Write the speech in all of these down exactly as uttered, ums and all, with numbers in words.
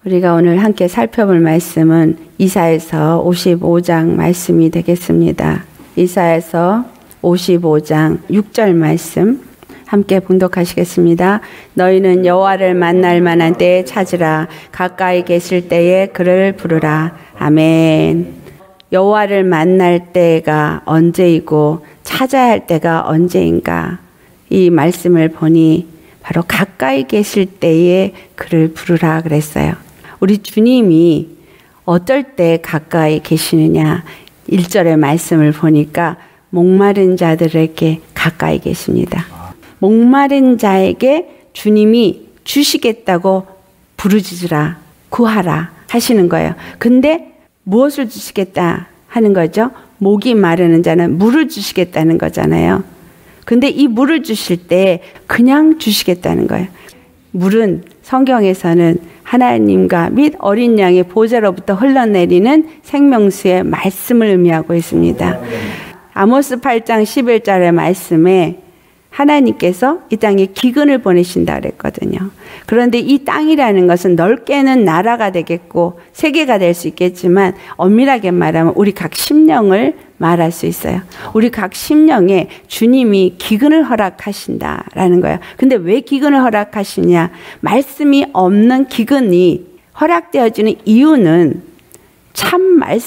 우리가 오늘 함께 살펴볼 말씀은 이사야서 오십오 장 말씀이 되겠습니다. 이사야서 오십오 장 육 절 말씀 함께 봉독하시겠습니다. 너희는 여호와를 만날 만한 때에 찾으라. 가까이 계실 때에 그를 부르라. 아멘. 여호와를 만날 때가 언제이고 찾아야 할 때가 언제인가? 이 말씀을 보니 바로 가까이 계실 때에 그를 부르라 그랬어요. 우리 주님이 어떨 때 가까이 계시느냐? 일 절의 말씀을 보니까 목마른 자들에게 가까이 계십니다. 목마른 자에게 주님이 주시겠다고 부르짖으라, 구하라 하시는 거예요. 근데 무엇을 주시겠다 하는 거죠? 목이 마르는 자는 물을 주시겠다는 거잖아요. 근데 이 물을 주실 때 그냥 주시겠다는 거예요. 물은 성경에서는 하나님과 및 어린 양의 보좌로부터 흘러내리는 생명수의 말씀을 의미하고 있습니다. 아모스 팔 장 십일 절의 말씀에 하나님께서 이 땅에 기근을 보내신다 그랬거든요. 그런데 이 땅이라는 것은 넓게는 나라가 되겠고 세계가 될 수 있겠지만 엄밀하게 말하면 우리 각 심령을 말할 수 있어요. 우리 각 심령에 주님이 기근을 허락하신다라는 거예요. 근데 왜 기근을 허락하시냐? 말씀이 없는 기근이 허락되어지는 이유는 참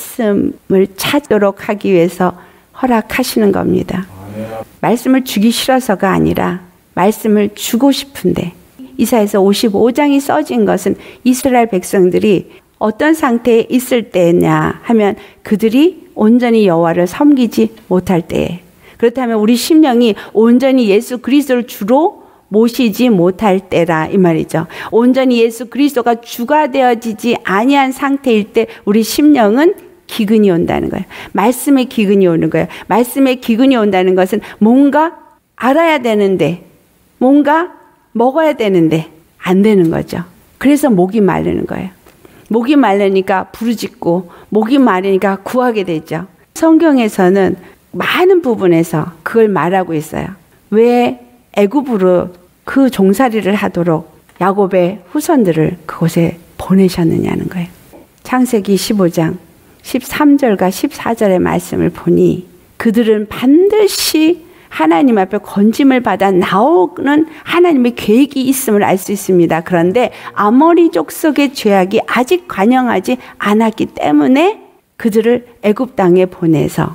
말씀을 찾도록 하기 위해서 허락하시는 겁니다. 말씀을 주기 싫어서가 아니라 말씀을 주고 싶은데, 이사야서 오십오 장이 써진 것은 이스라엘 백성들이 어떤 상태에 있을 때냐 하면 그들이 온전히 여호와를 섬기지 못할 때에, 그렇다면 우리 심령이 온전히 예수 그리스도를 주로 모시지 못할 때라 이 말이죠. 온전히 예수 그리스도가 주가 되어지지 아니한 상태일 때 우리 심령은 기근이 온다는 거예요. 말씀의 기근이 오는 거예요. 말씀의 기근이 온다는 것은 뭔가 알아야 되는데, 뭔가 먹어야 되는데 안 되는 거죠. 그래서 목이 마르는 거예요. 목이 마르니까 부르짖고, 목이 마르니까 구하게 되죠. 성경에서는 많은 부분에서 그걸 말하고 있어요. 왜 애굽으로 그 종살이를 하도록 야곱의 후손들을 그곳에 보내셨느냐는 거예요. 창세기 십오 장 십삼 절과 십사 절의 말씀을 보니 그들은 반드시 하나님 앞에 건짐을 받아 나오는 하나님의 계획이 있음을 알 수 있습니다. 그런데 아모리 족속의 죄악이 아직 관영하지 않았기 때문에 그들을 애굽 땅에 보내서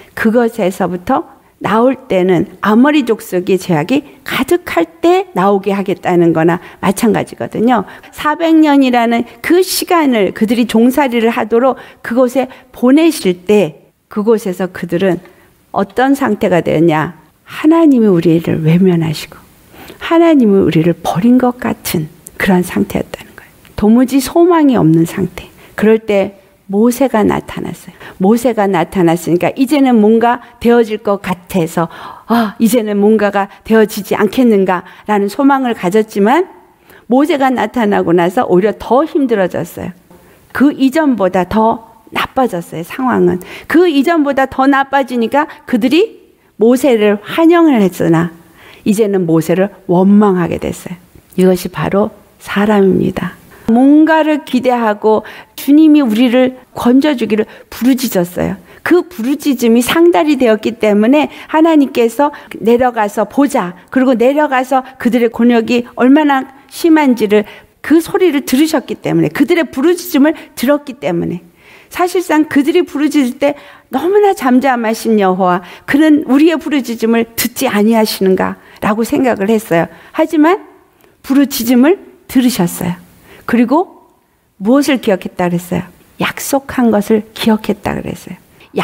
그것에서부터 나올 때는 아모리 족속의 죄악이 가득할 때 나오게 하겠다는 거나 마찬가지거든요. 사백 년이라는 그 시간을 그들이 종살이를 하도록 그곳에 보내실 때 그곳에서 그들은 어떤 상태가 되었냐? 하나님이 우리를 외면하시고 하나님이 우리를 버린 것 같은 그런 상태였다는 거예요. 도무지 소망이 없는 상태. 그럴 때 모세가 나타났어요. 모세가 나타났으니까 이제는 뭔가 되어질 것 같아서 아, 이제는 뭔가가 되어지지 않겠는가라는 소망을 가졌지만 모세가 나타나고 나서 오히려 더 힘들어졌어요. 그 이전보다 더 나빠졌어요. 상황은. 그 이전보다 더 나빠지니까 그들이 모세를 환영을 했으나 이제는 모세를 원망하게 됐어요. 이것이 바로 사람입니다. 뭔가를 기대하고 주님이 우리를 건져주기를 부르짖었어요. 그 부르짖음이 상달이 되었기 때문에 하나님께서 내려가서 보자. 그리고 내려가서 그들의 곤욕이 얼마나 심한지를 그 소리를 들으셨기 때문에, 그들의 부르짖음을 들었기 때문에, 사실상 그들이 부르짖을 때 너무나 잠잠하신 여호와, 그는 우리의 부르짖음을 듣지 아니하시는가 라고 생각을 했어요. 하지만 부르짖음을 들으셨어요. 그리고 무엇을 기억했다 그랬어요? 약속한 것을 기억했다 그랬어요.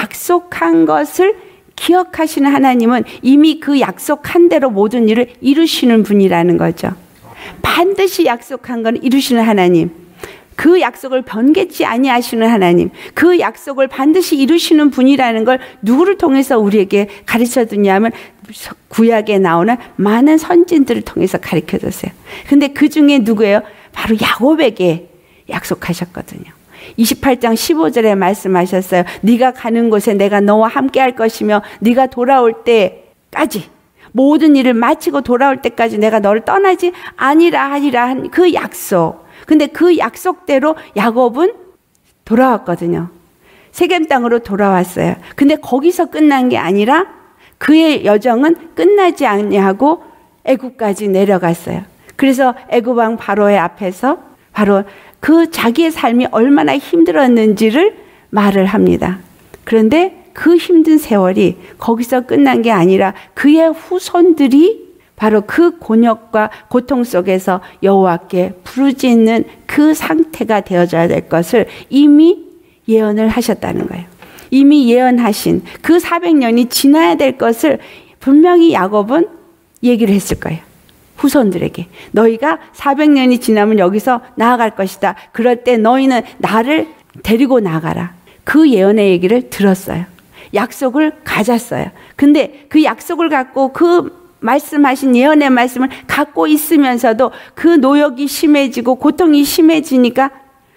약속한 것을 기억하시는 하나님은 이미 그 약속한 대로 모든 일을 이루시는 분이라는 거죠. 반드시 약속한 건 이루시는 하나님, 그 약속을 변개치 아니하시는 하나님, 그 약속을 반드시 이루시는 분이라는 걸 누구를 통해서 우리에게 가르쳐 주냐면 구약에 나오는 많은 선진들을 통해서 가르쳐 줬어요. 근데 그 중에 누구예요? 바로 야곱에게 약속하셨거든요. 이십팔 장 십오 절에 말씀하셨어요. 네가 가는 곳에 내가 너와 함께 할 것이며 네가 돌아올 때까지, 모든 일을 마치고 돌아올 때까지 내가 너를 떠나지 아니라 하리라 한 그 약속, 근데 그 약속대로 야곱은 돌아왔거든요. 세겜 땅으로 돌아왔어요. 근데 거기서 끝난 게 아니라 그의 여정은 끝나지 아니하고 애굽까지 내려갔어요. 그래서 애굽 왕 바로의 앞에서 바로 그 자기의 삶이 얼마나 힘들었는지를 말을 합니다. 그런데 그 힘든 세월이 거기서 끝난 게 아니라 그의 후손들이 바로 그 곤욕과 고통 속에서 여호와께 부르짖는 그 상태가 되어져야 될 것을 이미 예언을 하셨다는 거예요. 이미 예언하신 그 사백 년이 지나야 될 것을 분명히 야곱은 얘기를 했을 거예요. 후손들에게. 너희가 사백 년이 지나면 여기서 나아갈 것이다. 그럴 때 너희는 나를 데리고 나가라. 그 예언의 얘기를 들었어요. 약속을 가졌어요. 근데 그 약속을 갖고 그 말씀하신 예언의 말씀을 갖고 있으면서도 그 노역이 심해지고 고통이 심해지니까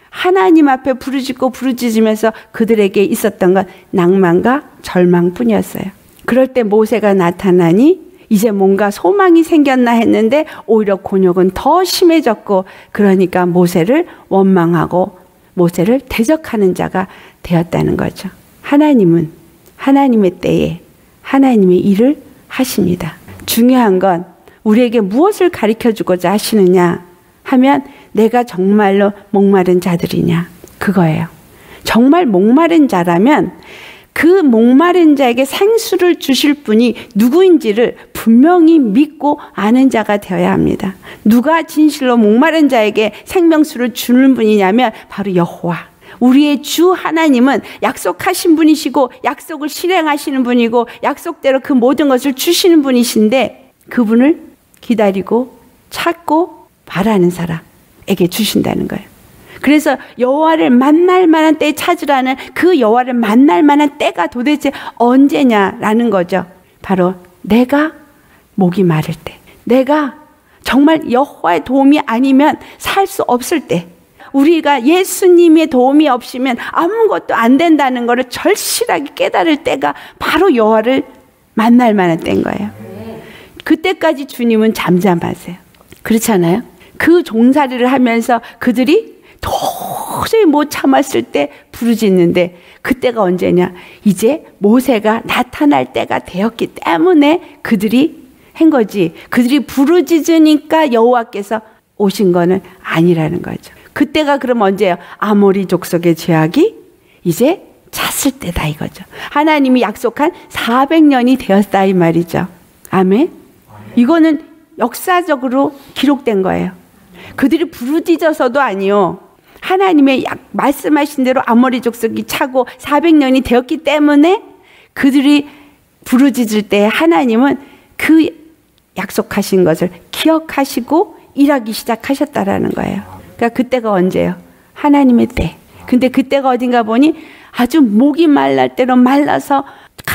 하나님 앞에 부르짖고 부르짖으면서 그들에게 있었던 건 낭만과 절망뿐이었어요. 그럴 때 모세가 나타나니 이제 뭔가 소망이 생겼나 했는데 오히려 곤욕은 더 심해졌고, 그러니까 모세를 원망하고 모세를 대적하는 자가 되었다는 거죠. 하나님은 하나님의 때에 하나님의 일을 하십니다. 중요한 건 우리에게 무엇을 가르쳐주고자 하시느냐 하면 내가 정말로 목마른 자들이냐, 그거예요. 정말 목마른 자라면 그 목마른 자에게 생수를 주실 분이 누구인지를 분명히 믿고 아는 자가 되어야 합니다. 누가 진실로 목마른 자에게 생명수를 주는 분이냐면 바로 여호와, 우리의 주 하나님은 약속하신 분이시고 약속을 실행하시는 분이고 약속대로 그 모든 것을 주시는 분이신데, 그분을 기다리고 찾고 바라는 사람에게 주신다는 거예요. 그래서 여호와를 만날 만한 때 찾으라는 그 여호와를 만날 만한 때가 도대체 언제냐라는 거죠. 바로 내가 목이 마를 때, 내가 정말 여호와의 도움이 아니면 살 수 없을 때, 우리가 예수님의 도움이 없이면 아무것도 안 된다는 것을 절실하게 깨달을 때가 바로 여호와를 만날 만한 때인 거예요. 그때까지 주님은 잠잠하세요. 그렇잖아요. 그 종살이를 하면서 그들이 도저히 못 참았을 때 부르짖는데, 그때가 언제냐? 이제 모세가 나타날 때가 되었기 때문에 그들이 한 거지, 그들이 부르짖으니까 여호와께서 오신 거는 아니라는 거죠. 그때가 그럼 언제예요? 아모리 족속의 죄악이 이제 찼을 때다 이거죠. 하나님이 약속한 사백 년이 되었다 이 말이죠. 아멘. 이거는 역사적으로 기록된 거예요. 그들이 부르짖어서도 아니요, 하나님의 약, 말씀하신 대로 아모리 족속이 차고 사백 년이 되었기 때문에 그들이 부르짖을 때 하나님은 그 약속하신 것을 기억하시고 일하기 시작하셨다라는 거예요. 그러니까 그때가 언제예요? 하나님의 때. 근데 그때가 어딘가 보니 아주 목이 말랄 대로 말라서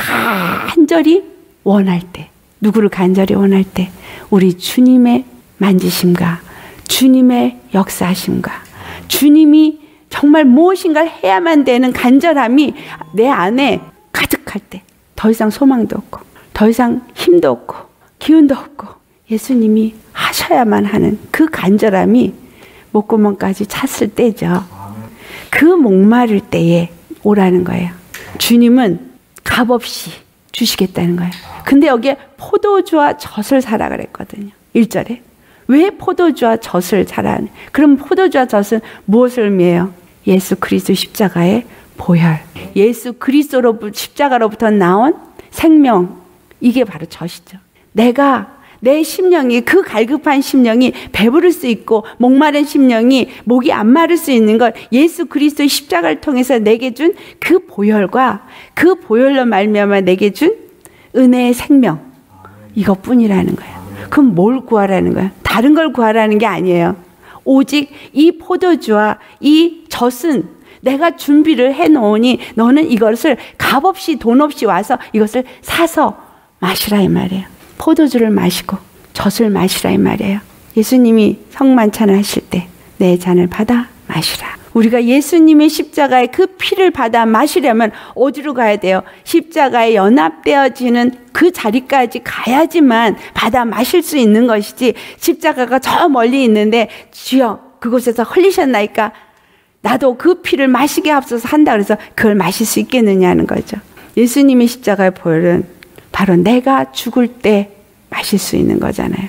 간절히 원할 때. 누구를 간절히 원할 때? 우리 주님의 만지심과 주님의 역사하심과 주님이 정말 무엇인가를 해야만 되는 간절함이 내 안에 가득할 때, 더 이상 소망도 없고 더 이상 힘도 없고 기운도 없고 예수님이 하셔야만 하는 그 간절함이 목구멍까지 찼을 때죠. 그 목마를 때에 오라는 거예요. 주님은 값없이 주시겠다는 거예요. 근데 여기에 포도주와 젖을 사라 그랬거든요. 일 절에. 왜 포도주와 젖을 사라? 그럼 포도주와 젖은 무엇을 의미해요? 예수 그리스도 십자가의 보혈. 예수 그리스도로 십자가로부터 나온 생명. 이게 바로 젖이죠. 내가 내 심령이, 그 갈급한 심령이 배부를 수 있고 목마른 심령이 목이 안 마를 수 있는 걸 예수 그리스도의 십자가를 통해서 내게 준 그 보혈과 그 보혈로 말미암아 내게 준 은혜의 생명, 이것뿐이라는 거예요. 그럼 뭘 구하라는 거예요? 다른 걸 구하라는 게 아니에요. 오직 이 포도주와 이 젖은 내가 준비를 해놓으니 너는 이것을 값없이 돈 없이 와서 이것을 사서 마시라 이 말이에요. 포도주를 마시고 젖을 마시라 이 말이에요. 예수님이 성만찬을 하실 때 내 잔을 받아 마시라. 우리가 예수님의 십자가의 그 피를 받아 마시려면 어디로 가야 돼요? 십자가에 연합되어지는 그 자리까지 가야지만 받아 마실 수 있는 것이지, 십자가가 저 멀리 있는데 주여 그곳에서 흘리셨나이까 나도 그 피를 마시게 앞서서 한다 그래서 그걸 마실 수 있겠느냐는 거죠. 예수님의 십자가의 보혈은 바로 내가 죽을 때 마실 수 있는 거잖아요.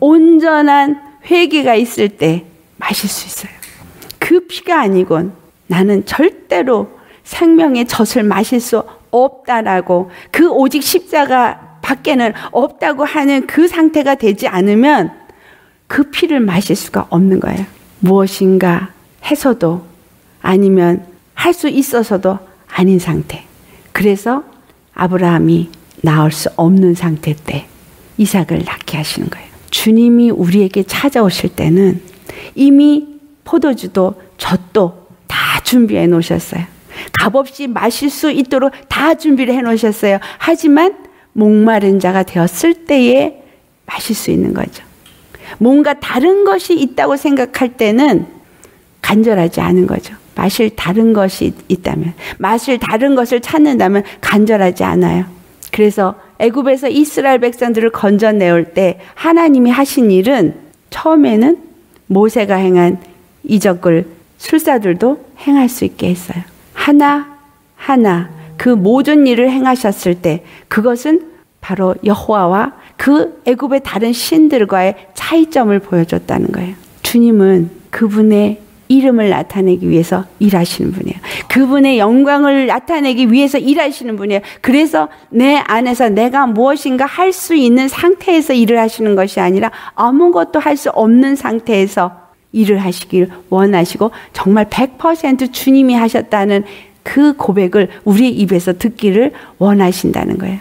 온전한 회개가 있을 때 마실 수 있어요. 그 피가 아니곤 나는 절대로 생명의 젖을 마실 수 없다라고, 그 오직 십자가 밖에는 없다고 하는 그 상태가 되지 않으면 그 피를 마실 수가 없는 거예요. 무엇인가 해서도 아니면 할 수 있어서도 아닌 상태. 그래서 아브라함이 낳을 수 없는 상태 때 이삭을 낳게 하시는 거예요. 주님이 우리에게 찾아오실 때는 이미 포도주도 젖도 다 준비해 놓으셨어요. 값없이 마실 수 있도록 다 준비를 해 놓으셨어요. 하지만 목마른 자가 되었을 때에 마실 수 있는 거죠. 뭔가 다른 것이 있다고 생각할 때는 간절하지 않은 거죠. 마실 다른 것이 있다면, 마실 다른 것을 찾는다면 간절하지 않아요. 그래서 애굽에서 이스라엘 백성들을 건져내올 때 하나님이 하신 일은 처음에는 모세가 행한 이적을 술사들도 행할 수 있게 했어요. 하나 하나 그 모든 일을 행하셨을 때 그것은 바로 여호와와 그 애굽의 다른 신들과의 차이점을 보여줬다는 거예요. 주님은 그분의 이름을 나타내기 위해서 일하시는 분이에요. 그분의 영광을 나타내기 위해서 일하시는 분이에요. 그래서 내 안에서 내가 무엇인가 할 수 있는 상태에서 일을 하시는 것이 아니라 아무것도 할 수 없는 상태에서 일을 하시길 원하시고 정말 백 퍼센트 주님이 하셨다는 그 고백을 우리의 입에서 듣기를 원하신다는 거예요.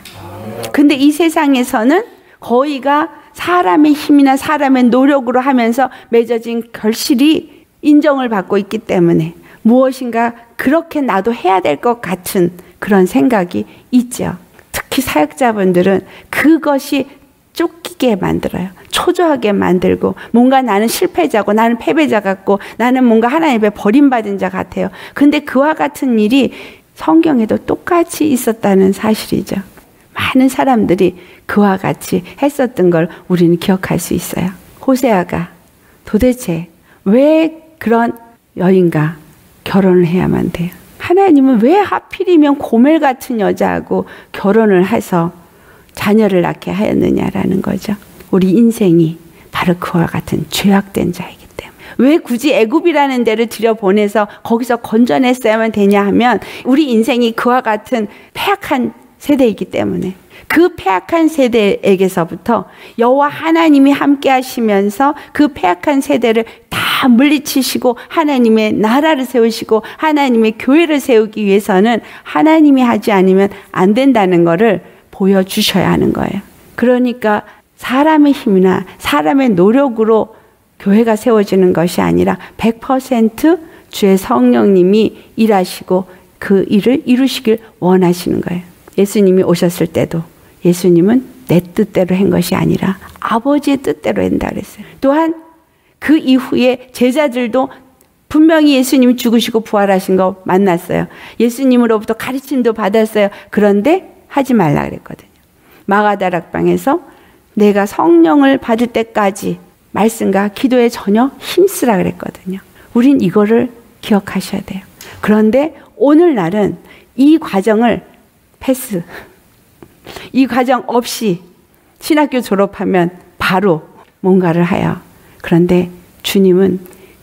근데 이 세상에서는 거의가 사람의 힘이나 사람의 노력으로 하면서 맺어진 결실이 인정을 받고 있기 때문에 무엇인가 그렇게 나도 해야 될 것 같은 그런 생각이 있죠. 특히 사역자분들은 그것이 쫓기게 만들어요. 초조하게 만들고 뭔가 나는 실패자고 나는 패배자 같고 나는 뭔가 하나님 앞에 버림받은 자 같아요. 근데 그와 같은 일이 성경에도 똑같이 있었다는 사실이죠. 많은 사람들이 그와 같이 했었던 걸 우리는 기억할 수 있어요. 호세아가 도대체 왜 그런 여인과 결혼을 해야만 돼요? 하나님은 왜 하필이면 고멜 같은 여자하고 결혼을 해서 자녀를 낳게 하였느냐라는 거죠. 우리 인생이 바로 그와 같은 죄악된 자이기 때문에. 왜 굳이 애굽이라는 데를 들여보내서 거기서 건져냈어야만 되냐 하면 우리 인생이 그와 같은 패악한 세대이기 때문에 그 패악한 세대에게서부터 여호와 하나님이 함께 하시면서 그 패악한 세대를 다 물리치시고 하나님의 나라를 세우시고 하나님의 교회를 세우기 위해서는 하나님이 하지 않으면 안 된다는 것을 보여주셔야 하는 거예요. 그러니까 사람의 힘이나 사람의 노력으로 교회가 세워지는 것이 아니라 백 퍼센트 주의 성령님이 일하시고 그 일을 이루시길 원하시는 거예요. 예수님이 오셨을 때도 예수님은 내 뜻대로 한 것이 아니라 아버지의 뜻대로 한다 그랬어요. 또한 그 이후에 제자들도 분명히 예수님이 죽으시고 부활하신 거 만났어요. 예수님으로부터 가르침도 받았어요. 그런데 하지 말라 그랬거든요. 마가다락방에서 내가 성령을 받을 때까지 말씀과 기도에 전혀 힘쓰라 그랬거든요. 우린 이거를 기억하셔야 돼요. 그런데 오늘날은 이 과정을 패스, 이 과정 없이 신학교 졸업하면 바로 뭔가를 하여. 그런데 주님은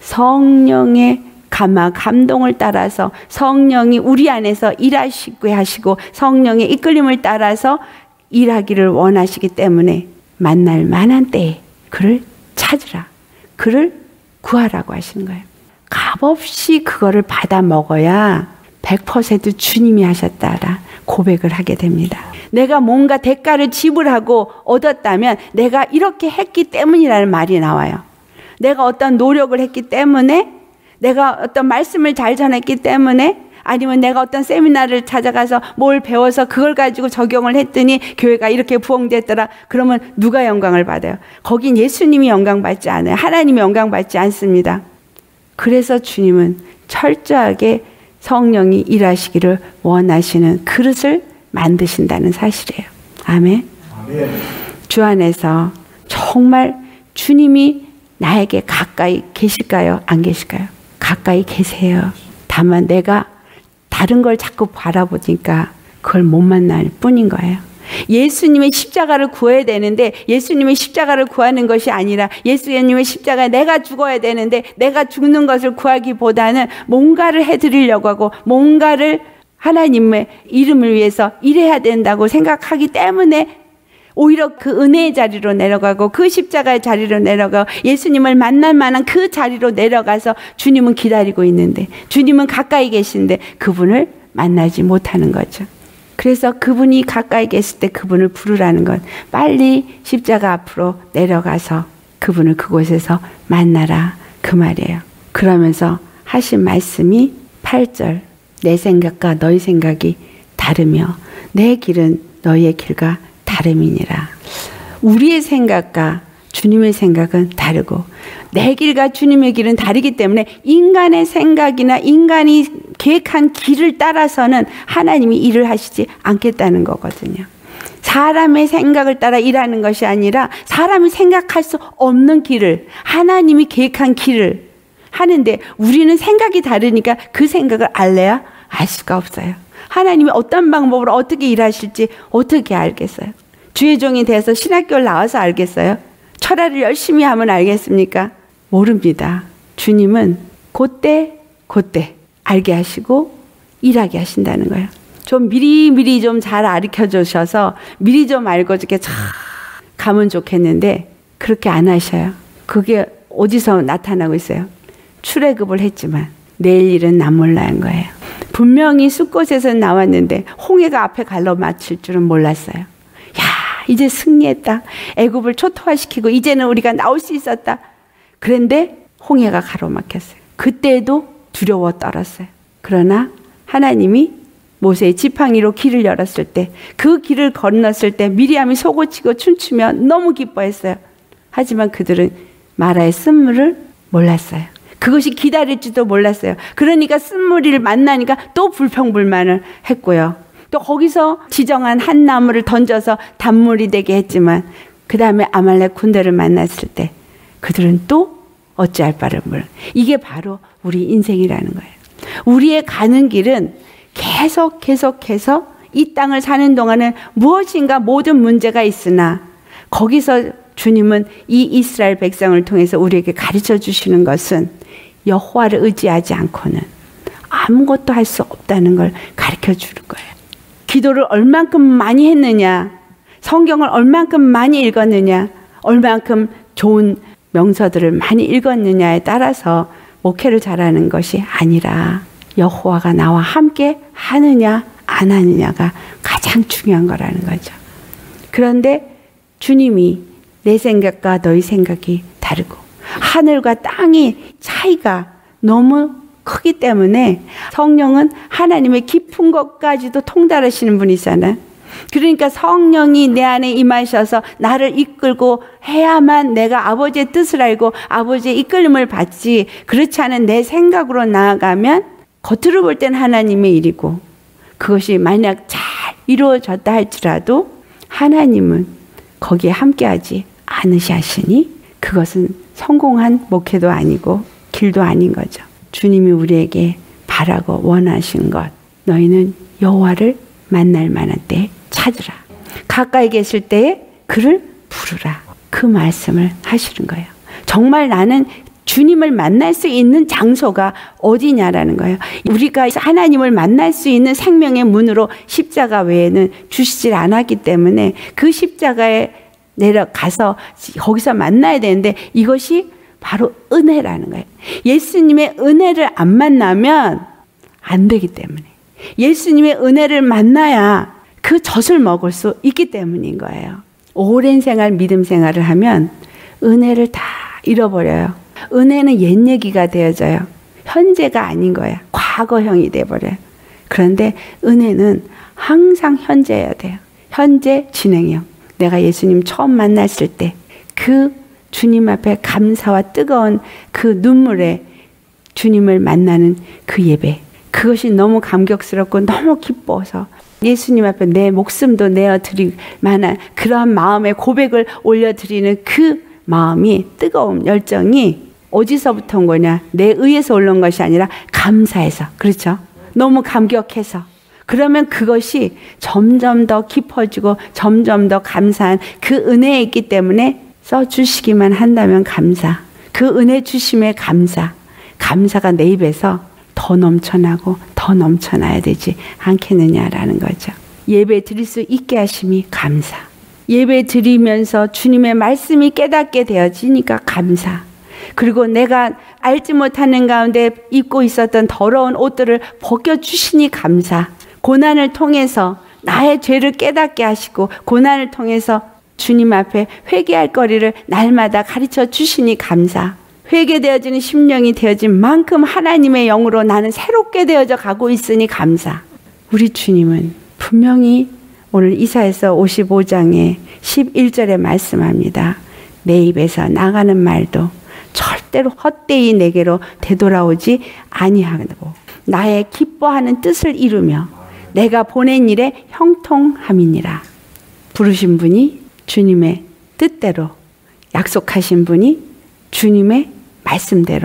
성령의 감화, 감동을 따라서 성령이 우리 안에서 일하시게 하시고 성령의 이끌림을 따라서 일하기를 원하시기 때문에 만날 만한 때에 그를 찾으라, 그를 구하라고 하시는 거예요. 값없이 그거를 받아 먹어야 백 퍼센트 주님이 하셨다라 고백을 하게 됩니다. 내가 뭔가 대가를 지불하고 얻었다면 내가 이렇게 했기 때문이라는 말이 나와요. 내가 어떤 노력을 했기 때문에, 내가 어떤 말씀을 잘 전했기 때문에, 아니면 내가 어떤 세미나를 찾아가서 뭘 배워서 그걸 가지고 적용을 했더니 교회가 이렇게 부흥됐더라. 그러면 누가 영광을 받아요? 거긴 예수님이 영광 받지 않아요. 하나님이 영광 받지 않습니다. 그래서 주님은 철저하게 성령이 일하시기를 원하시는 그릇을 만드신다는 사실이에요. 아멘. 아멘. 주 안에서 정말 주님이 나에게 가까이 계실까요? 안 계실까요? 가까이 계세요. 다만 내가 다른 걸 자꾸 바라보니까 그걸 못 만날 뿐인 거예요. 예수님의 십자가를 구해야 되는데 예수님의 십자가를 구하는 것이 아니라 예수님의 십자가에 내가 죽어야 되는데 내가 죽는 것을 구하기보다는 뭔가를 해드리려고 하고 뭔가를 하나님의 이름을 위해서 일해야 된다고 생각하기 때문에 오히려 그 은혜의 자리로 내려가고 그 십자가의 자리로 내려가고 예수님을 만날 만한 그 자리로 내려가서 주님은 기다리고 있는데 주님은 가까이 계신데 그분을 만나지 못하는 거죠. 그래서 그분이 가까이 계실 때 그분을 부르라는 것. 빨리 십자가 앞으로 내려가서 그분을 그곳에서 만나라 그 말이에요. 그러면서 하신 말씀이 팔 절 내 생각과 너희 생각이 다르며 내 길은 너희의 길과 다름이니라. 우리의 생각과 주님의 생각은 다르고 내 길과 주님의 길은 다르기 때문에 인간의 생각이나 인간이 계획한 길을 따라서는 하나님이 일을 하시지 않겠다는 거거든요. 사람의 생각을 따라 일하는 것이 아니라 사람이 생각할 수 없는 길을 하나님이 계획한 길을 하는데 우리는 생각이 다르니까 그 생각을 알래야 알 수가 없어요. 하나님이 어떤 방법으로 어떻게 일하실지 어떻게 알겠어요? 주의 종이 돼서 신학교를 나와서 알겠어요? 철학을 열심히 하면 알겠습니까? 모릅니다. 주님은 그때 그때 알게 하시고 일하게 하신다는 거예요. 좀 미리미리 좀 잘 가르쳐 주셔서 미리 좀 알고 이렇게 쫙 가면 좋겠는데 그렇게 안 하셔요. 그게 어디서 나타나고 있어요? 출애굽을 했지만 내일 일은 난 몰라는 거예요. 분명히 숲곳에서 나왔는데 홍해가 앞에 갈로 맞출 줄은 몰랐어요. 야, 이제 승리했다. 애굽을 초토화시키고 이제는 우리가 나올 수 있었다. 그런데 홍해가 가로막혔어요. 그때도 두려워 떨었어요. 그러나 하나님이 모세의 지팡이로 길을 열었을 때 그 길을 건넜을 때 미리암이 소고치고 춤추며 너무 기뻐했어요. 하지만 그들은 마라의 쓴물을 몰랐어요. 그것이 기다릴지도 몰랐어요. 그러니까 쓴물이를 만나니까 또 불평불만을 했고요. 또 거기서 지정한 한 나무를 던져서 단물이 되게 했지만 그 다음에 아말렉 군대를 만났을 때 그들은 또 어찌할 바를 몰라. 이게 바로 우리 인생이라는 거예요. 우리의 가는 길은 계속 계속해서 이 땅을 사는 동안은 무엇인가 모든 문제가 있으나 거기서 주님은 이 이스라엘 백성을 통해서 우리에게 가르쳐 주시는 것은 여호와를 의지하지 않고는 아무것도 할 수 없다는 걸 가르쳐 주는 거예요. 기도를 얼만큼 많이 했느냐, 성경을 얼만큼 많이 읽었느냐, 얼만큼 좋은 명서들을 많이 읽었느냐에 따라서 목회를 잘하는 것이 아니라 여호와가 나와 함께 하느냐 안 하느냐가 가장 중요한 거라는 거죠. 그런데 주님이 내 생각과 너희 생각이 다르고 하늘과 땅이 차이가 너무 크기 때문에 성령은 하나님의 깊은 것까지도 통달하시는 분이잖아요. 그러니까 성령이 내 안에 임하셔서 나를 이끌고 해야만 내가 아버지의 뜻을 알고 아버지의 이끌림을 받지, 그렇지 않은 내 생각으로 나아가면 겉으로 볼 땐 하나님의 일이고 그것이 만약 잘 이루어졌다 할지라도 하나님은 거기에 함께하지 않으시니 그것은 성공한 목회도 아니고 길도 아닌 거죠. 주님이 우리에게 바라고 원하신 것, 너희는 여호와를 만날 만한 때에 찾으라. 가까이 계실 때에 그를 부르라. 그 말씀을 하시는 거예요. 정말 나는 주님을 만날 수 있는 장소가 어디냐라는 거예요. 우리가 하나님을 만날 수 있는 생명의 문으로 십자가 외에는 주시질 않았기 때문에 그 십자가에 내려가서 거기서 만나야 되는데 이것이 바로 은혜라는 거예요. 예수님의 은혜를 안 만나면 안 되기 때문에, 예수님의 은혜를 만나야 그 젖을 먹을 수 있기 때문인 거예요. 오랜 생활, 믿음 생활을 하면 은혜를 다 잃어버려요. 은혜는 옛 얘기가 되어져요. 현재가 아닌 거야. 과거형이 돼버려요. 그런데 은혜는 항상 현재여야 돼요. 현재 진행형. 내가 예수님 처음 만났을 때 그 주님 앞에 감사와 뜨거운 그 눈물에 주님을 만나는 그 예배, 그것이 너무 감격스럽고 너무 기뻐서 예수님 앞에 내 목숨도 내어드릴 만한 그러한 마음의 고백을 올려드리는 그 마음이, 뜨거움, 열정이 어디서부터 온 거냐? 내 의에서 올라온 것이 아니라 감사해서. 그렇죠? 너무 감격해서. 그러면 그것이 점점 더 깊어지고 점점 더 감사한 그 은혜에 있기 때문에 써주시기만 한다면 감사. 그 은혜 주심에 감사. 감사가 내 입에서 더 넘쳐나고 더 넘쳐나야 되지 않겠느냐라는 거죠. 예배 드릴 수 있게 하심이 감사. 예배 드리면서 주님의 말씀이 깨닫게 되어지니까 감사. 그리고 내가 알지 못하는 가운데 입고 있었던 더러운 옷들을 벗겨주시니 감사. 고난을 통해서 나의 죄를 깨닫게 하시고 고난을 통해서 주님 앞에 회개할 거리를 날마다 가르쳐 주시니 감사. 회개되어지는 심령이 되어진 만큼 하나님의 영으로 나는 새롭게 되어져 가고 있으니 감사. 우리 주님은 분명히 오늘 이사야서 오십오 장에 십일 절에 말씀합니다. 내 입에서 나가는 말도 절대로 헛되이 내게로 되돌아오지 아니하고 나의 기뻐하는 뜻을 이루며 내가 보낸 일에 형통함이니라. 부르신 분이 주님의 뜻대로, 약속하신 분이 주님의 말씀대로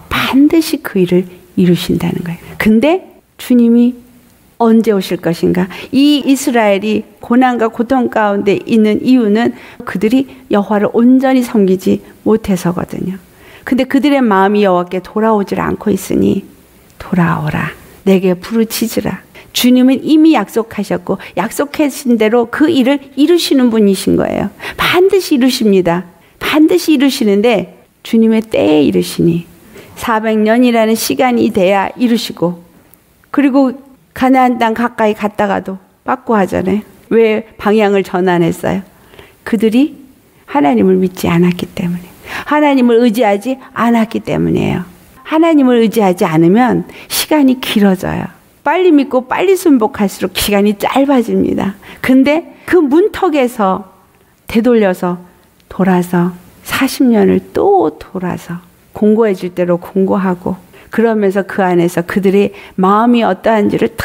반드시 그 일을 이루신다는 거예요. 근데 주님이 언제 오실 것인가? 이 이스라엘이 고난과 고통 가운데 있는 이유는 그들이 여호와를 온전히 섬기지 못해서거든요. 근데 그들의 마음이 여호와께 돌아오질 않고 있으니 돌아오라. 내게 부르짖으라. 주님은 이미 약속하셨고 약속하신 대로 그 일을 이루시는 분이신 거예요. 반드시 이루십니다. 반드시 이루시는데 주님의 때에 이루시니 사백 년이라는 시간이 돼야 이루시고, 그리고 가나안 땅 가까이 갔다가도 빠꾸 하잖아요. 왜 방향을 전환했어요? 그들이 하나님을 믿지 않았기 때문에, 하나님을 의지하지 않았기 때문이에요. 하나님을 의지하지 않으면 시간이 길어져요. 빨리 믿고 빨리 순복할수록 시간이 짧아집니다. 근데 그 문턱에서 되돌려서 돌아서 사십 년을 또 돌아서 공고해 줄 대로 공고하고, 그러면서 그 안에서 그들의 마음이 어떠한지를 탁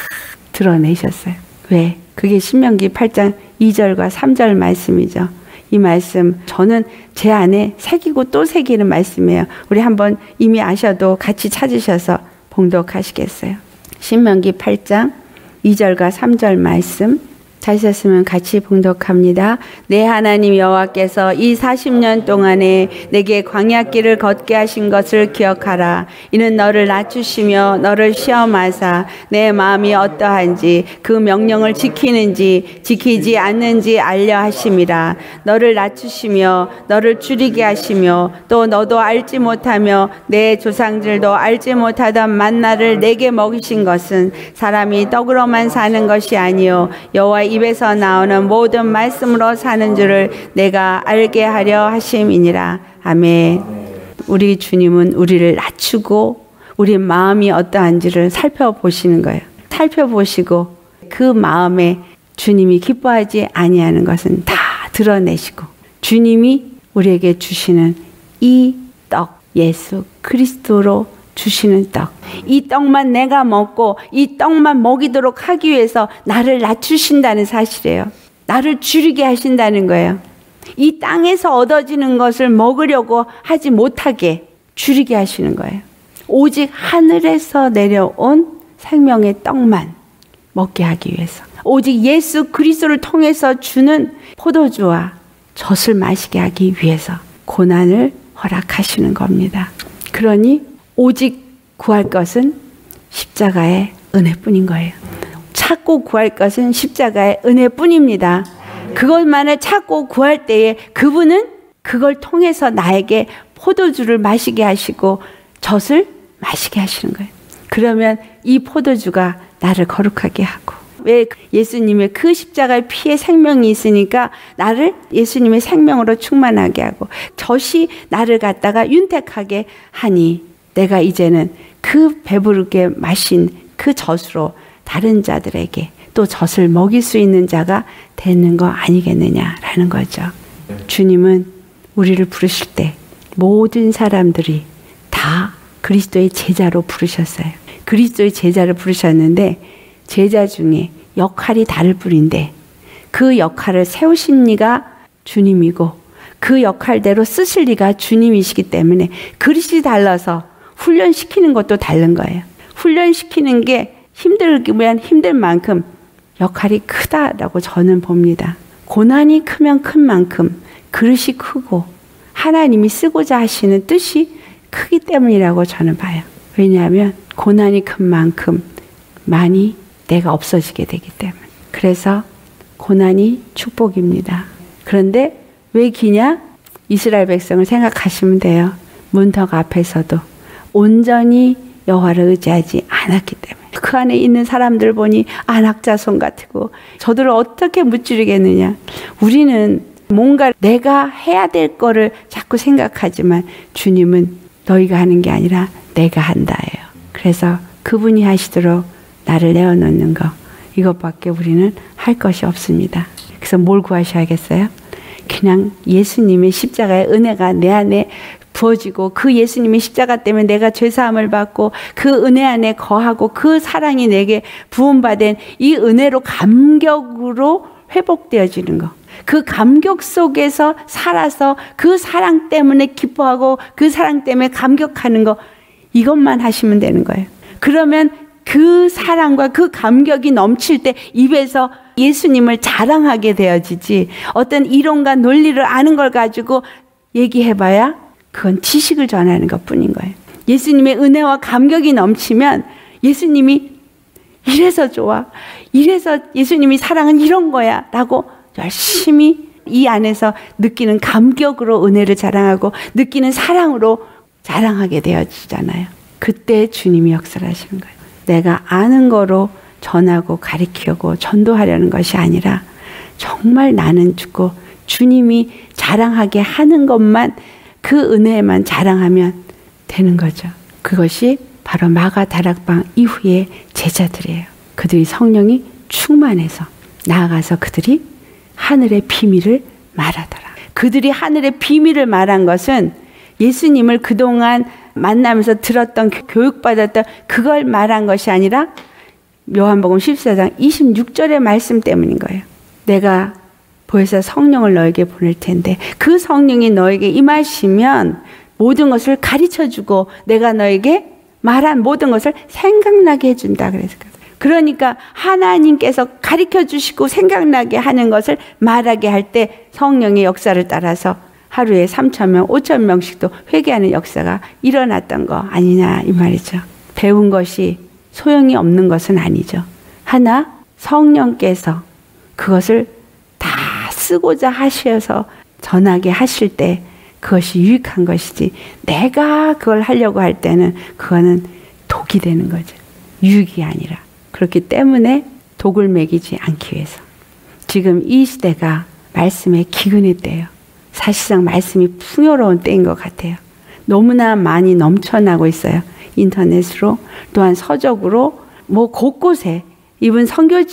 드러내셨어요. 왜? 그게 신명기 팔 장 이 절과 삼 절 말씀이죠. 이 말씀 저는 제 안에 새기고 또 새기는 말씀이에요. 우리 한번 이미 아셔도 같이 찾으셔서 봉독하시겠어요? 신명기 팔 장 이 절과 삼 절 말씀 찾으셨으면 같이 봉독합니다. 내 하나님 여호와께서 이 사십 년 동안에 내게 광야길을 걷게 하신 것을 기억하라. 이는 너를 낮추시며 너를 시험하사 내 마음이 어떠한지 그 명령을 지키는지 지키지 않는지 알려 하심이라. 너를 낮추시며 너를 줄이게 하시며 또 너도 알지 못하며 내 조상들도 알지 못하던 만나를 내게 먹이신 것은 사람이 떡으로만 사는 것이 아니요 여호와 입에서 나오는 모든 말씀으로 사는 줄을 내가 알게 하려 하심이니라. 아멘. 우리 주님은 우리를 낮추고 우리 마음이 어떠한지를 살펴보시는 거예요. 살펴보시고 그 마음에 주님이 기뻐하지 아니하는 것은 다 드러내시고, 주님이 우리에게 주시는 이 떡, 예수 그리스도로 주시는 떡, 이 떡만 내가 먹고 이 떡만 먹이도록 하기 위해서 나를 낮추신다는 사실이에요. 나를 줄이게 하신다는 거예요. 이 땅에서 얻어지는 것을 먹으려고 하지 못하게 줄이게 하시는 거예요. 오직 하늘에서 내려온 생명의 떡만 먹게 하기 위해서, 오직 예수 그리스도를 통해서 주는 포도주와 젖을 마시게 하기 위해서 고난을 허락하시는 겁니다. 그러니 오직 구할 것은 십자가의 은혜뿐인 거예요. 찾고 구할 것은 십자가의 은혜뿐입니다. 그것만을 찾고 구할 때에 그분은 그걸 통해서 나에게 포도주를 마시게 하시고 젖을 마시게 하시는 거예요. 그러면 이 포도주가 나를 거룩하게 하고, 왜? 예수님의 그 십자가의 피에 생명이 있으니까 나를 예수님의 생명으로 충만하게 하고, 젖이 나를 갖다가 윤택하게 하니 내가 이제는 그 배부르게 마신 그 젖으로 다른 자들에게 또 젖을 먹일 수 있는 자가 되는 거 아니겠느냐라는 거죠. 주님은 우리를 부르실 때 모든 사람들이 다 그리스도의 제자로 부르셨어요. 그리스도의 제자를 부르셨는데 제자 중에 역할이 다를 뿐인데 그 역할을 세우신 이가 주님이고 그 역할대로 쓰실 리가 주님이시기 때문에 그릇이 달라서 훈련시키는 것도 다른 거예요. 훈련시키는 게 힘들면 힘들 만큼 역할이 크다라고 저는 봅니다. 고난이 크면 큰 만큼 그릇이 크고 하나님이 쓰고자 하시는 뜻이 크기 때문이라고 저는 봐요. 왜냐하면 고난이 큰 만큼 많이 내가 없어지게 되기 때문에. 그래서 고난이 축복입니다. 그런데 왜 기냐? 이스라엘 백성을 생각하시면 돼요. 문턱 앞에서도 온전히 여호와를 의지하지 않았기 때문에. 그 안에 있는 사람들 보니 안악자손 같고 저들을 어떻게 무찌르겠느냐. 우리는 뭔가 내가 해야 될 거를 자꾸 생각하지만 주님은 너희가 하는 게 아니라 내가 한다예요. 그래서 그분이 하시도록 나를 내어놓는 거, 이것밖에 우리는 할 것이 없습니다. 그래서 뭘 구하셔야겠어요? 그냥 예수님의 십자가의 은혜가 내 안에 부어지고 그 예수님의 십자가 때문에 내가 죄사함을 받고 그 은혜 안에 거하고 그 사랑이 내게 부음받은 이 은혜로 감격으로 회복되어지는 거. 그 감격 속에서 살아서 그 사랑 때문에 기뻐하고 그 사랑 때문에 감격하는 거, 이것만 하시면 되는 거예요. 그러면 그 사랑과 그 감격이 넘칠 때 입에서 예수님을 자랑하게 되어지지, 어떤 이론과 논리를 아는 걸 가지고 얘기해봐야 그건 지식을 전하는 것 뿐인 거예요. 예수님의 은혜와 감격이 넘치면 예수님이 이래서 좋아, 이래서 예수님이 사랑은 이런 거야 라고 열심히 이 안에서 느끼는 감격으로 은혜를 자랑하고 느끼는 사랑으로 자랑하게 되어지잖아요. 그때 주님이 역사를 하시는 거예요. 내가 아는 거로 전하고 가르치고 전도하려는 것이 아니라 정말 나는 죽고 주님이 자랑하게 하는 것만, 그 은혜만 자랑하면 되는 거죠. 그것이 바로 마가 다락방 이후의 제자들이에요. 그들이 성령이 충만해서 나아가서 그들이 하늘의 비밀을 말하더라. 그들이 하늘의 비밀을 말한 것은 예수님을 그동안 만나면서 들었던, 교육받았던 그걸 말한 것이 아니라 요한복음 십사 장 이십육 절의 말씀 때문인 거예요. 내가 보혜사 성령을 너에게 보낼 텐데 그 성령이 너에게 임하시면 모든 것을 가르쳐주고 내가 너에게 말한 모든 것을 생각나게 해준다 그래서. 그러니까 하나님께서 가르쳐주시고 생각나게 하는 것을 말하게 할 때 성령의 역사를 따라서 하루에 삼천 명, 오천 명씩도 회개하는 역사가 일어났던 거 아니냐 이 말이죠. 배운 것이 소용이 없는 것은 아니죠. 하나 성령께서 그것을 다 쓰고자 하셔서 전하게 하실 때 그것이 유익한 것이지, 내가 그걸 하려고 할 때는 그거는 독이 되는 거죠. 유익이 아니라. 그렇기 때문에 독을 먹이지 않기 위해서 지금 이 시대가 말씀의 기근의 때예요. 사실상 말씀이 풍요로운 때인 것 같아요. 너무나 많이 넘쳐나고 있어요. 인터넷으로, 또한 서적으로, 뭐 곳곳에 이분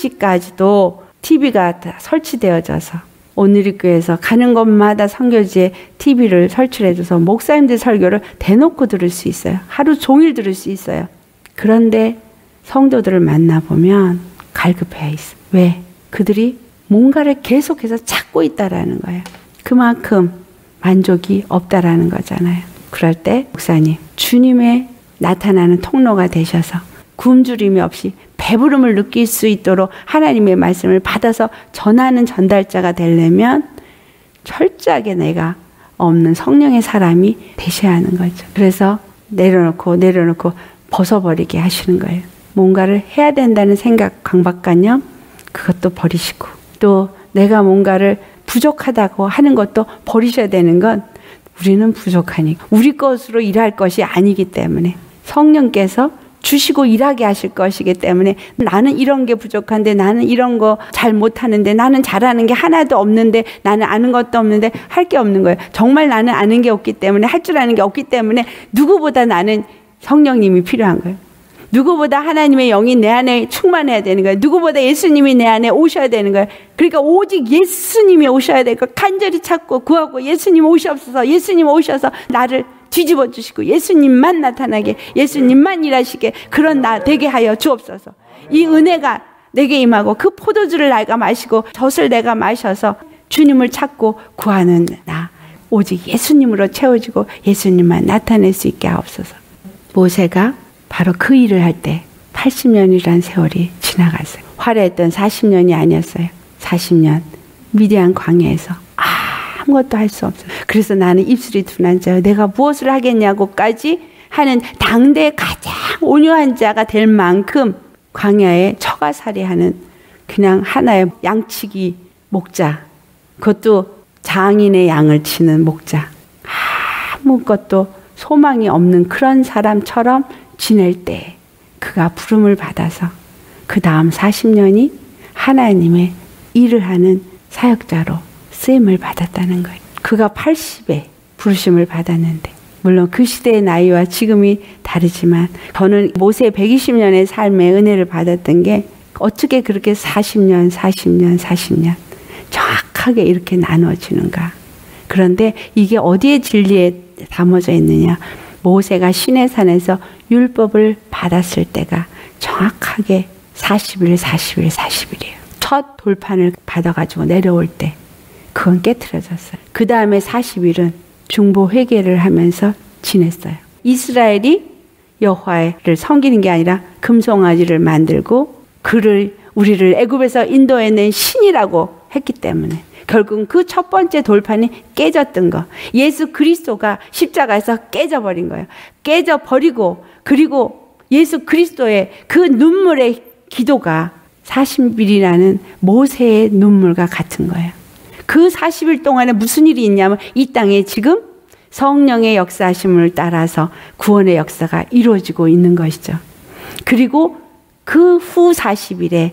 선교지까지도 티비가 다 설치되어져서 오늘리교회에서 가는 곳마다 선교지에 티비를 설치해줘서 목사님들 설교를 대놓고 들을 수 있어요. 하루 종일 들을 수 있어요. 그런데 성도들을 만나보면 갈급해 있어. 왜? 그들이 뭔가를 계속해서 찾고 있다라는 거예요. 그만큼 만족이 없다라는 거잖아요. 그럴 때 목사님, 주님의 나타나는 통로가 되셔서 굶주림이 없이 배부름을 느낄 수 있도록 하나님의 말씀을 받아서 전하는 전달자가 되려면 철저하게 내가 없는 성령의 사람이 되셔야 하는 거죠. 그래서 내려놓고 내려놓고 벗어버리게 하시는 거예요. 뭔가를 해야 된다는 생각, 강박관념, 그것도 버리시고, 또 내가 뭔가를 부족하다고 하는 것도 버리셔야 되는 건 우리는 부족하니까, 우리 것으로 일할 것이 아니기 때문에 성령께서 주시고 일하게 하실 것이기 때문에, 나는 이런 게 부족한데, 나는 이런 거 잘 못하는데, 나는 잘하는 게 하나도 없는데, 나는 아는 것도 없는데 할 게 없는 거예요. 정말 나는 아는 게 없기 때문에, 할 줄 아는 게 없기 때문에 누구보다 나는 성령님이 필요한 거예요. 누구보다 하나님의 영이 내 안에 충만해야 되는 거예요. 누구보다 예수님이 내 안에 오셔야 되는 거예요. 그러니까 오직 예수님이 오셔야 될 거 간절히 찾고 구하고, 예수님 오셔서, 예수님 오셔서 나를 뒤집어 주시고 예수님만 나타나게, 예수님만 일하시게, 그런 나 되게 하여 주옵소서. 이 은혜가 내게 임하고 그 포도주를 내가 마시고 젖을 내가 마셔서 주님을 찾고 구하는 나, 오직 예수님으로 채워지고 예수님만 나타낼 수 있게 하옵소서. 모세가 바로 그 일을 할 때 팔십 년이란 세월이 지나갔어요. 화려했던 사십 년이 아니었어요. 사십 년 미디안 광야에서 아무것도 할 수 없어요. 그래서 나는 입술이 둔한 자요 내가 무엇을 하겠냐고까지 하는 당대의 가장 온유한 자가 될 만큼 광야에 처가살이하는 그냥 하나의 양치기 목자, 그것도 장인의 양을 치는 목자, 아무것도 소망이 없는 그런 사람처럼 지낼 때 그가 부름을 받아서 그 다음 사십 년이 하나님의 일을 하는 사역자로 쓰임을 받았다는 거예요. 그가 팔십에 부르심을 받았는데 물론 그 시대의 나이와 지금이 다르지만 저는 모세의 백이십 년의 삶의 은혜를 받았던 게 어떻게 그렇게 사십 년, 사십 년, 사십 년 정확하게 이렇게 나눠지는가. 그런데 이게 어디에 진리에 담아져 있느냐. 모세가 시내산에서 율법을 받았을 때가 정확하게 사십 일, 사십 일, 사십 일이에요. 첫 돌판을 받아가지고 내려올 때 그건 깨트려졌어요. 그 다음에 사십 일은 중보 회개를 하면서 지냈어요. 이스라엘이 여호와를 섬기는 게 아니라 금송아지를 만들고 그를 우리를 애굽에서 인도해낸 신이라고 했기 때문에 결국은 그 첫 번째 돌판이 깨졌던 거. 예수 그리스도가 십자가에서 깨져버린 거예요. 깨져버리고 그리고 예수 그리스도의 그 눈물의 기도가 사십 일이라는 모세의 눈물과 같은 거예요. 그 사십 일 동안에 무슨 일이 있냐면 이 땅에 지금 성령의 역사하심을 따라서 구원의 역사가 이루어지고 있는 것이죠. 그리고 그 후 사십 일에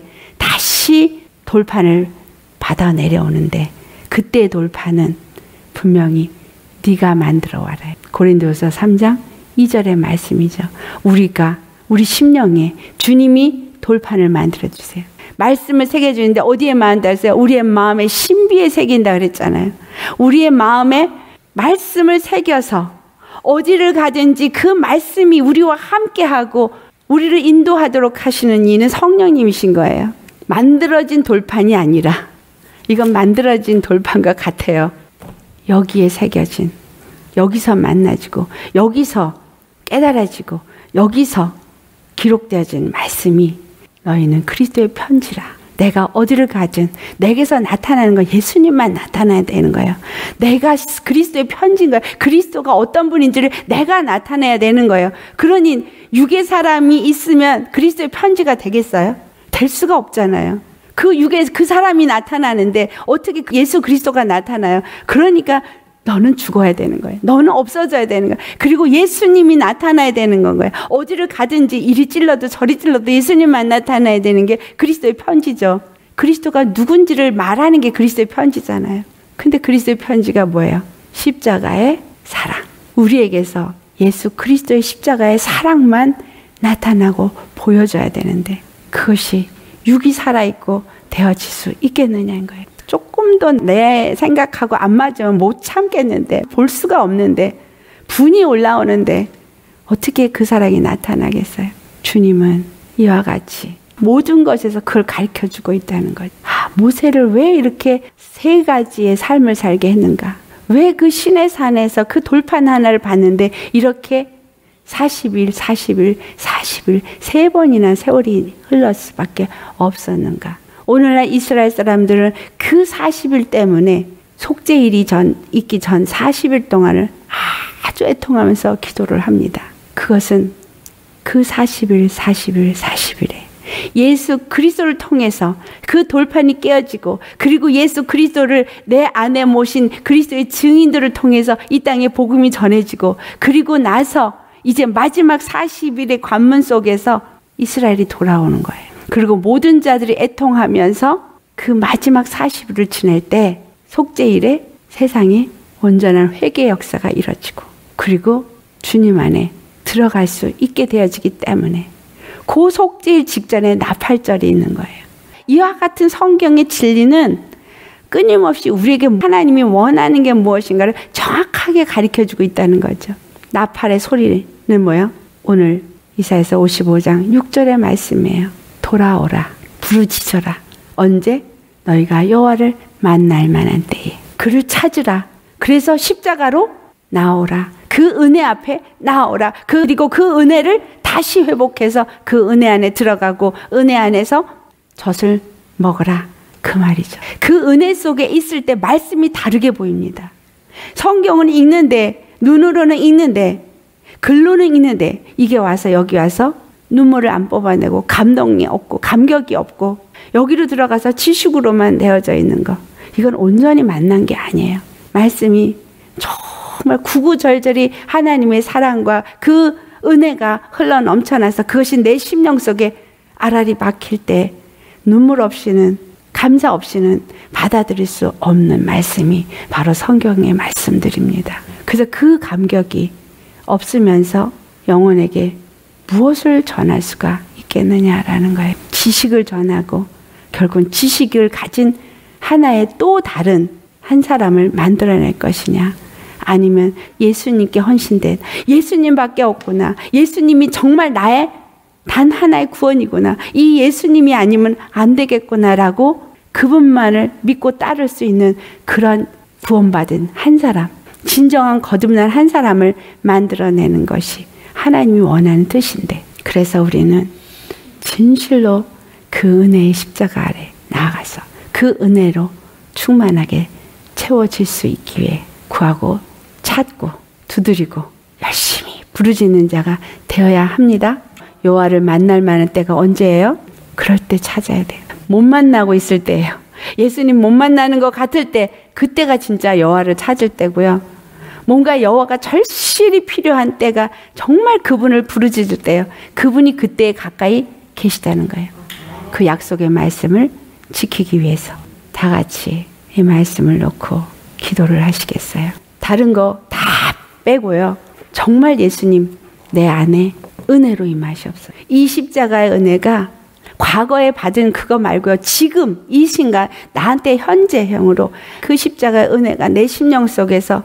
다시 돌판을 받아 내려오는데 그때 돌판은 분명히 네가 만들어 와라. 고린도후서 삼 장 이 절의 말씀이죠. 우리가 우리 심령에 주님이 돌판을 만들어 주세요. 말씀을 새겨주는데 어디에 만들었어요? 우리의 마음에 신비에 새긴다 그랬잖아요. 우리의 마음에 말씀을 새겨서 어디를 가든지 그 말씀이 우리와 함께하고 우리를 인도하도록 하시는 이는 성령님이신 거예요. 만들어진 돌판이 아니라 이건 만들어진 돌판과 같아요. 여기에 새겨진, 여기서 만나지고 여기서 깨달아지고 여기서 기록되어진 말씀이 너희는 그리스도의 편지라. 내가 어디를 가든 내게서 나타나는 거 예수님만 나타나야 되는 거예요. 내가 그리스도의 편지인 거예요. 그리스도가 어떤 분인지를 내가 나타내야 되는 거예요. 그러니 육의 사람이 있으면 그리스도의 편지가 되겠어요? 될 수가 없잖아요. 그 육에 그 사람이 나타나는데 어떻게 예수 그리스도가 나타나요? 그러니까 너는 죽어야 되는 거예요. 너는 없어져야 되는 거예요. 그리고 예수님이 나타나야 되는 건 거예요. 어디를 가든지 이리 찔러도 저리 찔러도 예수님만 나타나야 되는 게 그리스도의 편지죠. 그리스도가 누군지를 말하는 게 그리스도의 편지잖아요. 근데 그리스도의 편지가 뭐예요? 십자가의 사랑. 우리에게서 예수 그리스도의 십자가의 사랑만 나타나고 보여줘야 되는데 그것이 육이 살아있고 되어질 수 있겠느냐는 거예요. 조금 더 내 생각하고 안 맞으면 못 참겠는데 볼 수가 없는데 분이 올라오는데 어떻게 그 사랑이 나타나겠어요? 주님은 이와 같이 모든 것에서 그걸 가르쳐주고 있다는 거죠. 아, 모세를 왜 이렇게 세 가지의 삶을 살게 했는가? 왜 그 신의 산에서 그 돌판 하나를 봤는데 이렇게 사십 일, 사십 일, 사십 일 세 번이나 세월이 흘렀을 수밖에 없었는가? 오늘날 이스라엘 사람들은 그 사십 일 때문에 속죄일이 전, 있기 전 사십 일 동안을 아주 애통하면서 기도를 합니다. 그것은 그 사십 일, 사십 일, 사십 일에 예수 그리스도를 통해서 그 돌판이 깨어지고 그리고 예수 그리스도를 내 안에 모신 그리스도의 증인들을 통해서 이 땅에 복음이 전해지고 그리고 나서 이제 마지막 사십 일의 관문 속에서 이스라엘이 돌아오는 거예요. 그리고 모든 자들이 애통하면서 그 마지막 사십 일을 지낼 때 속죄일에 세상에 온전한 회개의 역사가 이루어지고 그리고 주님 안에 들어갈 수 있게 되어지기 때문에 그 속죄일 직전에 나팔절이 있는 거예요. 이와 같은 성경의 진리는 끊임없이 우리에게 하나님이 원하는 게 무엇인가를 정확하게 가르쳐주고 있다는 거죠. 나팔의 소리는 뭐예요? 오늘 이사야서 오십오 장 육 절의 말씀이에요. 돌아오라, 부르짖어라. 언제? 너희가 여호와를 만날 만한 때에. 그를 찾으라. 그래서 십자가로 나오라. 그 은혜 앞에 나오라. 그리고 그 은혜를 다시 회복해서 그 은혜 안에 들어가고 은혜 안에서 젖을 먹어라. 그 말이죠. 그 은혜 속에 있을 때 말씀이 다르게 보입니다. 성경은 읽는데, 눈으로는 읽는데, 글로는 읽는데, 이게 와서 여기 와서 눈물을 안 뽑아내고 감동이 없고 감격이 없고 여기로 들어가서 지식으로만 되어져 있는 거, 이건 온전히 만난 게 아니에요. 말씀이 정말 구구절절히 하나님의 사랑과 그 은혜가 흘러 넘쳐나서 그것이 내 심령 속에 알알이 박힐 때 눈물 없이는, 감사 없이는 받아들일 수 없는 말씀이 바로 성경의 말씀들입니다. 그래서 그 감격이 없으면서 영혼에게 무엇을 전할 수가 있겠느냐라는 거예요. 지식을 전하고 결국은 지식을 가진 하나의 또 다른 한 사람을 만들어낼 것이냐, 아니면 예수님께 헌신된 예수님밖에 없구나, 예수님이 정말 나의 단 하나의 구원이구나, 이 예수님이 아니면 안 되겠구나라고 그분만을 믿고 따를 수 있는 그런 구원받은 한 사람, 진정한 거듭난 한 사람을 만들어내는 것이 하나님이 원하는 뜻인데, 그래서 우리는 진실로 그 은혜의 십자가 아래 나아가서 그 은혜로 충만하게 채워질 수 있기 위해 구하고 찾고 두드리고 열심히 부르짖는 자가 되어야 합니다. 여호와를 만날 만한 때가 언제예요? 그럴 때 찾아야 돼요. 못 만나고 있을 때예요. 예수님 못 만나는 것 같을 때, 그때가 진짜 여호와를 찾을 때고요. 뭔가 여호와가 절실히 필요한 때가 정말 그분을 부르짖을 때예요. 그분이 그때에 가까이 계시다는 거예요. 그 약속의 말씀을 지키기 위해서 다 같이 이 말씀을 놓고 기도를 하시겠어요? 다른 거 다 빼고요. 정말 예수님 내 안에 은혜로 임하시옵소서. 이 십자가의 은혜가 과거에 받은 그거 말고요. 지금 이 순간 나한테 현재형으로 그 십자가의 은혜가 내 심령 속에서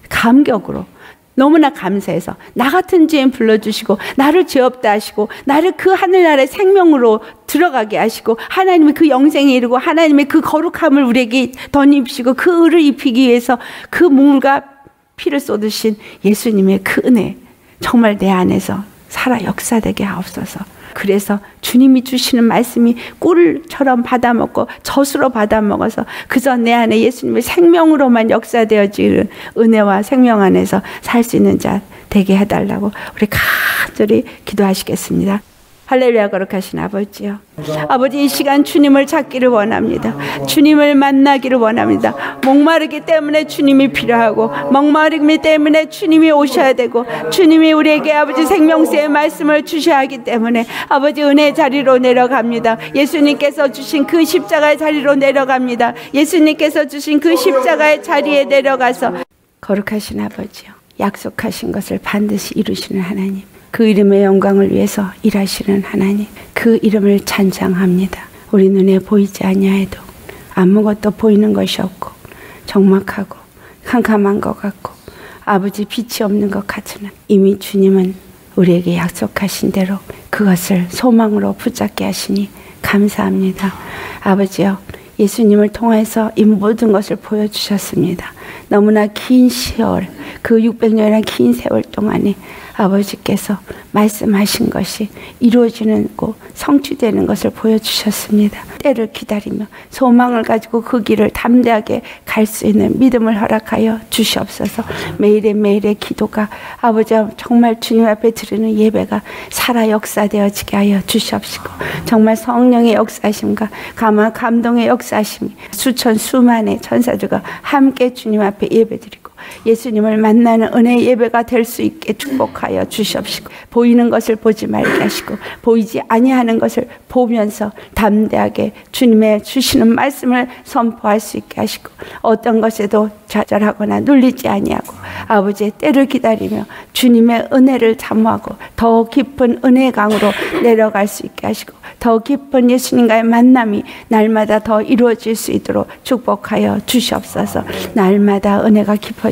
감격으로 너무나 감사해서 나 같은 죄인 불러주시고 나를 죄 없다 하시고 나를 그 하늘나라의 생명으로 들어가게 하시고 하나님의 그 영생에 이르고 하나님의 그 거룩함을 우리에게 덧입히시고 그 의를 입히기 위해서 그 물과 피를 쏟으신 예수님의 그 은혜, 정말 내 안에서 살아 역사되게 하옵소서. 그래서 주님이 주시는 말씀이 꿀처럼 받아먹고 젖으로 받아먹어서 그저 내 안에 예수님의 생명으로만 역사되어지는 은혜와 생명 안에서 살 수 있는 자 되게 해달라고 우리 간절히 기도하시겠습니다. 할렐루야. 거룩하신 아버지요, 아버지 이 시간 주님을 찾기를 원합니다. 주님을 만나기를 원합니다. 목마르기 때문에 주님이 필요하고 목마르기 때문에 주님이 오셔야 되고 주님이 우리에게 아버지 생명수의 말씀을 주셔야 하기 때문에 아버지 은혜의 자리로 내려갑니다. 예수님께서 주신 그 십자가의 자리로 내려갑니다. 예수님께서 주신 그 십자가의 자리에 내려가서 거룩하신 아버지요, 약속하신 것을 반드시 이루시는 하나님, 그 이름의 영광을 위해서 일하시는 하나님, 그 이름을 찬양합니다. 우리 눈에 보이지 아니하여도 아무것도 보이는 것이 없고 적막하고 캄캄한 것 같고 아버지 빛이 없는 것 같으나 이미 주님은 우리에게 약속하신 대로 그것을 소망으로 붙잡게 하시니 감사합니다. 아버지요, 예수님을 통해서 이 모든 것을 보여주셨습니다. 너무나 긴 시월, 그 육백 년이라는 긴 세월 동안에 아버지께서 말씀하신 것이 이루어지는 고 성취되는 것을 보여주셨습니다. 때를 기다리며 소망을 가지고 그 길을 담대하게 갈 수 있는 믿음을 허락하여 주시옵소서. 매일의 매일의 기도가 아버지 정말 주님 앞에 드리는 예배가 살아 역사되어지게 하여 주시옵시고, 정말 성령의 역사심과 가만 감동의 역사심이 수천 수만의 천사들과 함께 주님 앞에 예배드리고 예수님을 만나는 은혜의 예배가 될 수 있게 축복하여 주시옵시고, 보이는 것을 보지 말게 하시고 보이지 아니하는 것을 보면서 담대하게 주님의 주시는 말씀을 선포할 수 있게 하시고, 어떤 것에도 좌절하거나 눌리지 아니하고 아버지의 때를 기다리며 주님의 은혜를 사모하고 더 깊은 은혜의 강으로 내려갈 수 있게 하시고, 더 깊은 예수님과의 만남이 날마다 더 이루어질 수 있도록 축복하여 주시옵소서. 날마다 은혜가 깊어지고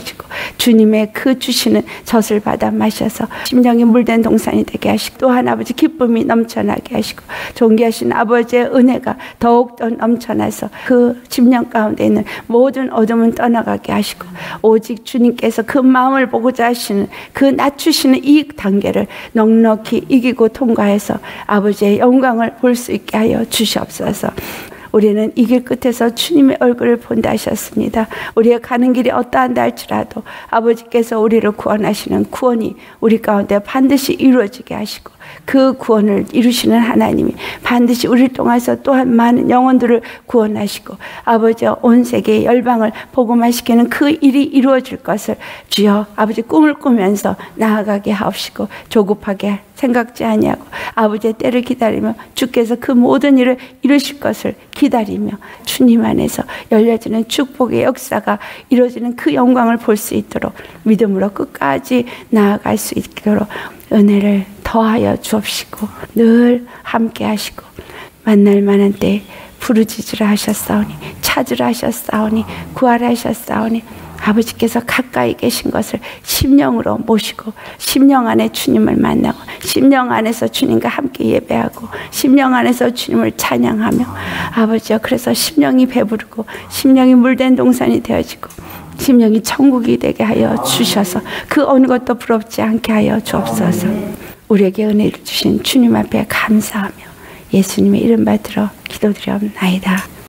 채워지고 주님의 그 주시는 젖을 받아 마셔서 심령이 물된 동산이 되게 하시고, 또한 아버지 기쁨이 넘쳐나게 하시고, 존귀하신 아버지의 은혜가 더욱더 넘쳐나서 그 심령 가운데 있는 모든 어둠은 떠나가게 하시고, 오직 주님께서 그 마음을 보고자 하시는 그 낮추시는 이 단계를 넉넉히 이기고 통과해서 아버지의 영광을 볼 수 있게 하여 주시옵소서. 우리는 이 길 끝에서 주님의 얼굴을 본다 하셨습니다. 우리의 가는 길이 어떠한다 할지라도 아버지께서 우리를 구원하시는 구원이 우리 가운데 반드시 이루어지게 하시고, 그 구원을 이루시는 하나님이 반드시 우리를 통해서 또한 많은 영혼들을 구원하시고 아버지와 온 세계의 열방을 복음화시키는 그 일이 이루어질 것을 주여 아버지 꿈을 꾸면서 나아가게 하옵시고, 조급하게 생각지 아니하고 아버지의 때를 기다리며 주께서 그 모든 일을 이루실 것을 기다리며 주님 안에서 열려지는 축복의 역사가 이루어지는 그 영광을 볼 수 있도록 믿음으로 끝까지 나아갈 수 있도록 은혜를 더하여 주옵시고, 늘 함께 하시고, 만날 만한 때 부르짖으라 하셨사오니, 찾으라 하셨사오니, 구하라 하셨사오니, 아버지께서 가까이 계신 것을 심령으로 모시고 심령 안에 주님을 만나고 심령 안에서 주님과 함께 예배하고 심령 안에서 주님을 찬양하며, 아버지여 그래서 심령이 배부르고 심령이 물된 동산이 되어지고 심령이 천국이 되게 하여 주셔서 그 어느 것도 부럽지 않게 하여 주옵소서. 우리에게 은혜를 주신 주님 앞에 감사하며 예수님의 이름 받들어 기도드리옵나이다.